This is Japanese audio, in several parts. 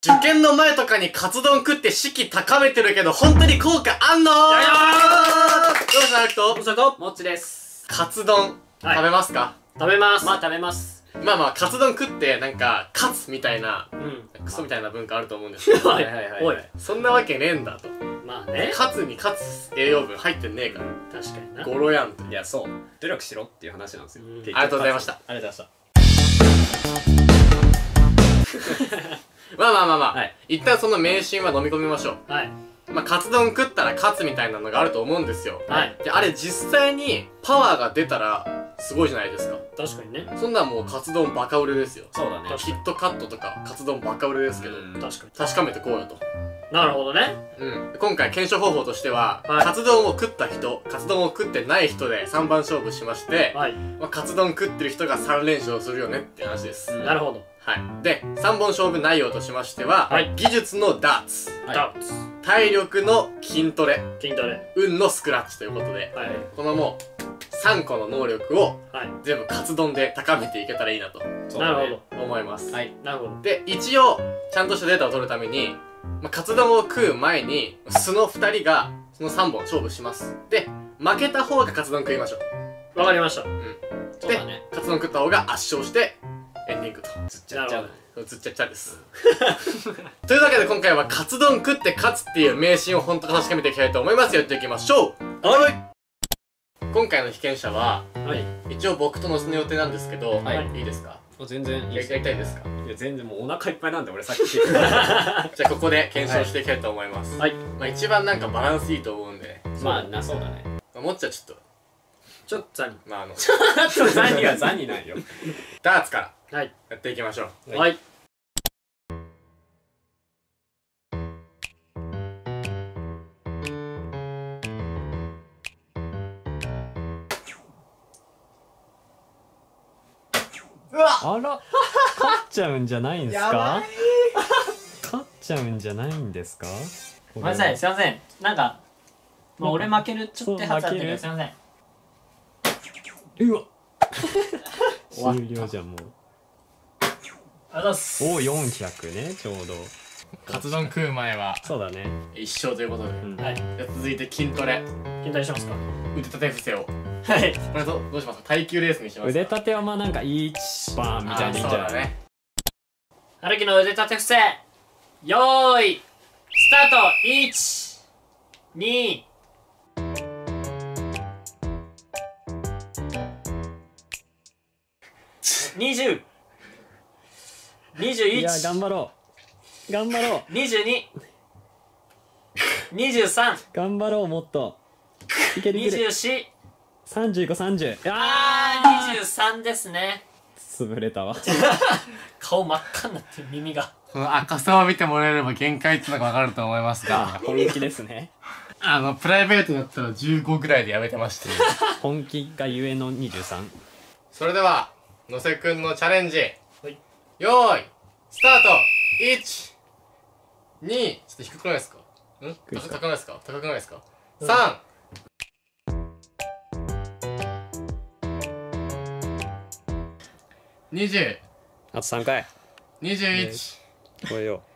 受験の前とかにカツ丼食って士気高めてるけど本当に効果あんの？どうしたナルト？ 大阪もっちです。 カツ丼食べますか？ 食べます。まあ食べます。 まあカツ丼食ってなんかカツみたいなクソみたいな文化あると思うんですけど、 おいそんなわけねえんだと。 まあね、 カツにカツ栄養分入ってねえから確かにな。 ゴロやんと。 いや、そう、努力しろっていう話なんですよ。 ありがとうございました。 ありがとうございまあ一旦その迷信は飲み込みましょう。 はい。 カツ丼食ったらカツみたいなのがあると思うんですよ。 はい。 で、あれ実際にパワーが出たらすごいじゃないですか。 確かにね。 そんなんもうカツ丼バカ売れですよ。 そうだね。 キットカットとかカツ丼バカ売れですけど、 確かに。 確かめてこうよと。 なるほどね。 今回検証方法としては、カツ丼を食った人、カツ丼を食ってない人で3番勝負しまして、カツ丼食ってる人が3連勝するよねって話です。 なるほど。 はい。で、3本勝負内容としましては、技術のダーツ、体力の筋トレ、運のスクラッチということで、このもう3個の能力を全部カツ丼で高めていけたらいいなと思います。 なるほど。 で、一応ちゃんとしたデータを取るために、カツ丼を食う前に素の2人がその3本勝負します。で、負けた方がカツ丼食いましょう。 わかりました。 で、カツ丼食った方が圧勝してエンディングと。 ずっちゃっちゃう。 ずっちゃっちゃです。というわけで今回はカツ丼食って勝つっていう迷信を本当に確かめていきたいと思います。やっていきましょう。今回の被験者は、一応僕とのその予定なんですけど、いいですか？ 全然いいです。 やりたいですか？ いや、全然もうお腹いっぱいなんで俺さっき聞いてじゃあここで検証していきたいと思います。一番なんかバランスいいと思うんで。 まあそうだね。 もっちはちょっとザニ。 ちょっとザニはザニなんよ。 ダーツからやっていきましょう。 はい。 あら、勝っちゃうんじゃないんですか？勝っちゃうんじゃないんですか？ ごめんなさい、すいません。なんか、俺負けるちょっとはずあったけど、すいません。 うわ終了じゃんもう。 あざっす。 お、400ね、ちょうど。 カツ丼食う前はそうだね、 一勝ということで。続いて筋トレ。 筋トレしますか？ 腕立て伏せを。 はい。 これどうしますか？耐久レースにしますか？ 腕立てはまあなんか1バーンみたいでいいんじゃない？ ね。 春樹の腕立て伏せ、よーいスタート。1、2、20、21、 いや頑張ろう頑張ろう、 22、23、 頑張ろう、もっといけるいける、 24、 35、30。 23ですね。 潰れたわ顔真っ赤になってる、耳が。 この赤さを見てもらえれば限界ってのがわかると思いますが、 本気ですねプライベートだったら15ぐらいでやめてまして本気がゆえの23。 それでは野瀬くんのチャレンジ、よーいスタート。1、2、ちょっと低くないですか？高くないですか？高くないですか？3、20、 あと3回。 21、 超えよ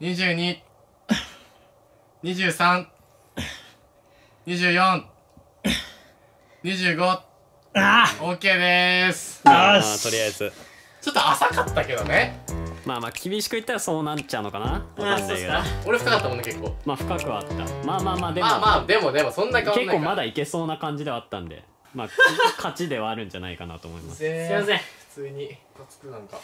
22、23、24、25。OK でーす。 まあとりあえずちょっと浅かったけどね。 まあ厳しく言ったらそうなっちゃうのかな。わかんないけど、 俺深かったもんね結構。 まあ深くはあった。まあでもでもそんな変わんないから結構まだいけそうな感じではあったんで、まあ勝ちではあるんじゃないかなと思います。 すいません。 普通にムカつくなんか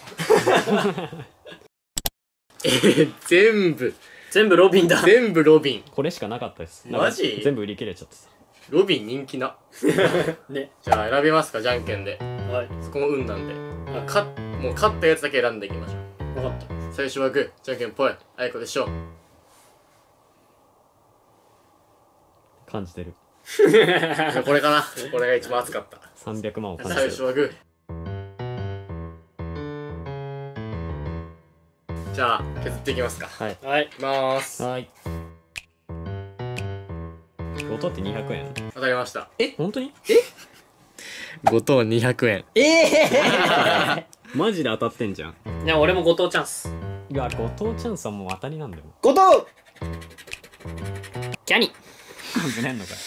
全部ロビンだ。全部ロビン。 これしかなかったです。 マジ？ 全部売り切れちゃってさ。 ロビン人気なね。 じゃあ選びますか、じゃんけんで。そこも運なんで、もう勝ったやつだけ選んでいきましょう。分かった。最初はグー、じゃんけんぽい、あいこでしょう。 感じてるこれかな。これが一番熱かった。 300万を感じてる。 最初はグー。じゃあ削っていきますか。 はい、 いきまーす。 はい。5等って200円。 当たりました。 本当に 5等200円。 マジで当たってんじゃん。 いや、俺も5等チャンス。 5 いや、後藤チャンスはもう当たりなんだよ。 後藤キャニずれんのか。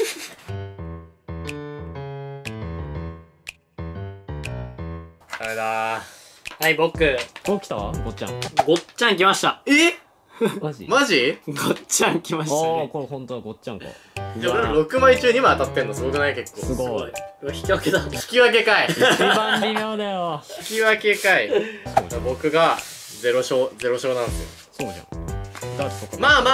あれだはい、僕。 お、来たわ、ごっちゃん。 ごっちゃん来ました。 マジマジごっちゃん来ましたああ、 ね。 これ本当はごっちゃんか。 じゃあ俺ら6枚中2枚当たってんのすごくない結構。 すごい。 うわ引き分けだ。 引き分けかい。 一番微妙だよ。 引き分けかい。僕が0勝なんですよ。 そうじゃん。ダーツとか。 まあ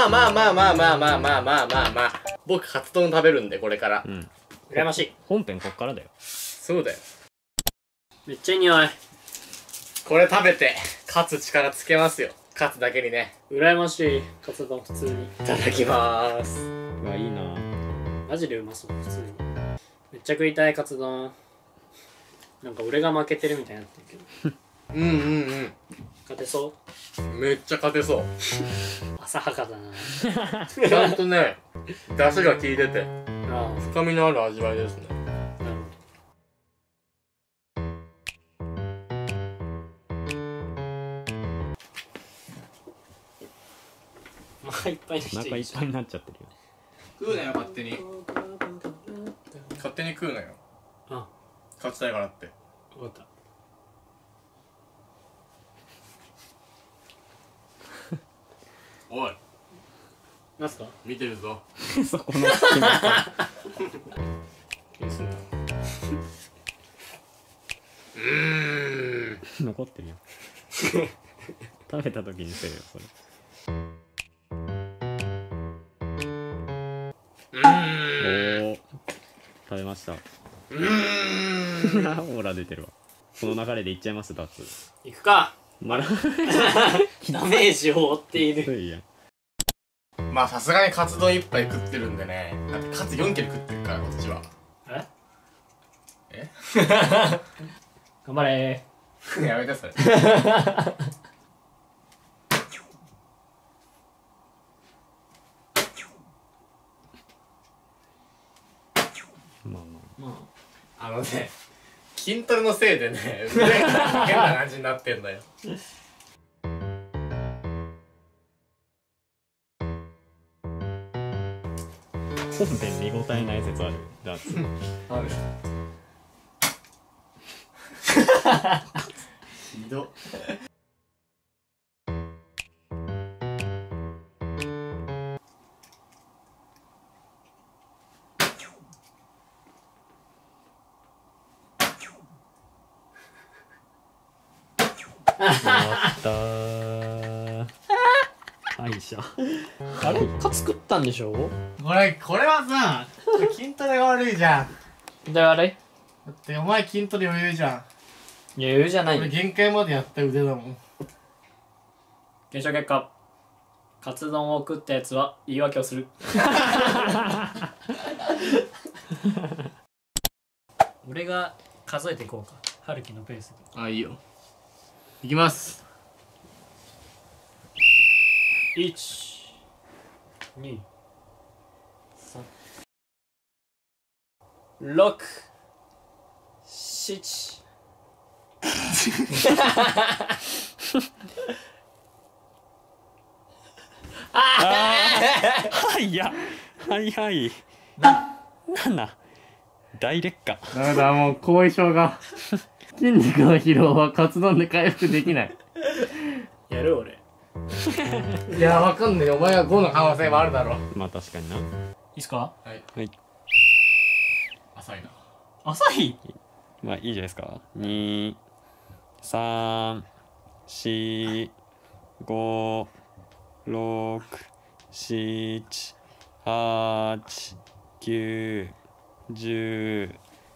僕カツ丼食べるんでこれから。 うん。 羨ましい。 本編こっからだよ。 そうだよ。 めっちゃいい匂い。 これ食べて勝つ力つけますよ。勝つだけにね。 羨ましい。カツ丼普通に。 いただきまーす。 うわ、いいな。 マジでうまそう、普通に。めっちゃ食いたいカツ丼。なんか俺が負けてるみたいになってるけど。勝てそう？ めっちゃ勝てそう。 浅はかだな。 ちゃんとね、出汁が効いててあ深みのある味わいですね。 あ、なるほど。お腹いっぱいにおしていいじゃん。 腹いっぱいになっちゃってるよ。 食うなよ勝手に。勝手に食うなよ。 あ、 勝ちたいからって。 分かった。 おい、 なんすか？ 見てるぞ。 そこの隙間から。 気にすんな。 残ってるよ。食べた時にせえよ、それ。おー、食べました。オーラ出てるわ。この流れでいっちゃいます、ダーツ。 行くか。 まだダメージを負っている。 いや。 まあさすがにカツ丼1杯食ってるんでね。だってカツ4切れ食ってるからこっちは。え頑張れやめてそれ。 まあまあのね、筋トレのせいでね、腕が変な感じになってんだよ。 本編見応えない説ある、ダーツ。 ある。ひど。 終わったー。敗者。 あれカツ食ったんでしょ？ これはさ、筋トレが悪いじゃん。 で、あれだってお前筋トレ余裕じゃん。 余裕じゃない俺限界までやった腕だもん。 検証結果。カツ丼を食ったやつは言い訳をする。俺が数えていこうか。春樹のペースで。 あ、いいよ。いきます。 1、2、3、6、7。 はいや、はいはい。なんだ。大劣化。 ダメだ、もう後遺症が。筋肉の疲労はカツ丼で回復できない。 やる俺。 いや、わかんねえ。お前が5の可能性もあるだろ。 まあ確かにな。 いいっすか？ はい。 はい。 浅いな。 朝日？ まあいいじゃないですか。2、3、4、5、6、7、8、9、10。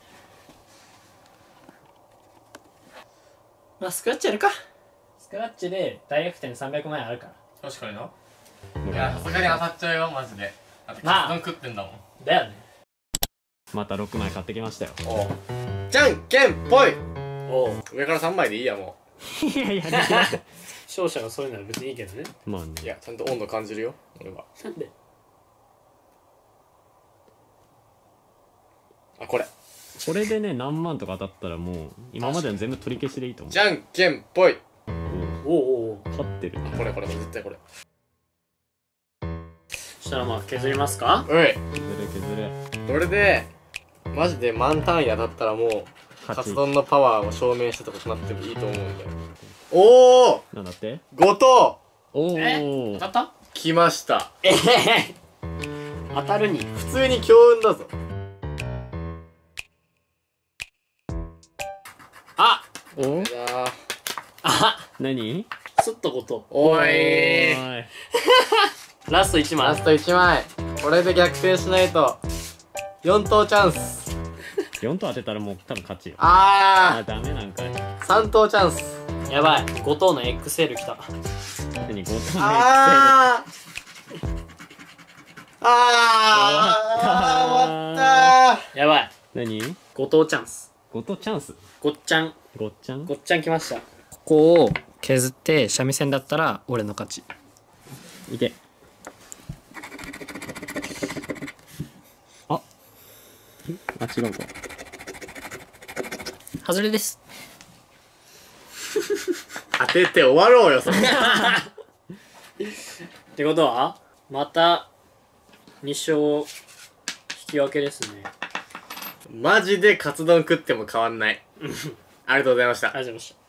まあスクラッチやるか。スクラッチで大逆転300万円あるから。 確かにな。いや、さすがに当たっちゃうよ、マジで。だってカツ丼食ってんだもん。 だよね。 また6枚買ってきましたよ。 おう。じゃんけんぽい。 おう。 上から3枚でいいや、もいやいや、 勝者がそういうのは別にいいけどね。 まあね。 う。いや、ちゃんと温度感じるよ、俺は。 なんで？ あ、これ。 これでね、何万とか当たったらもう、今までの全部取り消しでいいと思う。 じゃんけんぽい。 おうおうおう。 勝ってる。 これ絶対これ。 そしたらまあ削りますか。 おい、 削る。 これでマジで満単位当たったらもうカツ丼のパワーを証明したことになってもいいと思うんだよ。おお、 なんだって。 後藤。 おお。 当たった？ 来ました。 当たるに普通に強運だぞ。 あお。 あ、 何？ すっとこと。 おい。 ラスト1枚。 ラスト1枚。これで逆転しないと4等チャンス。 4等当てたらもう多分勝ちよ。 あダメなんかい。 3等チャンス。 やばい、5等の XL きた。 何5等の XL。 終わったやばい。 何 5等チャンス。 5等チャンス。 ごっちゃん。 ごっちゃん。 ごっちゃん来ました。ここを削って三味線だったら俺の勝ち。 いけ。あ、違うか。 外れです。 当てて終わろうよそれ。 ってことはまた2勝引き分けですね。 マジでカツ丼食っても変わんない。ありがとうございました。 ありがとうございました。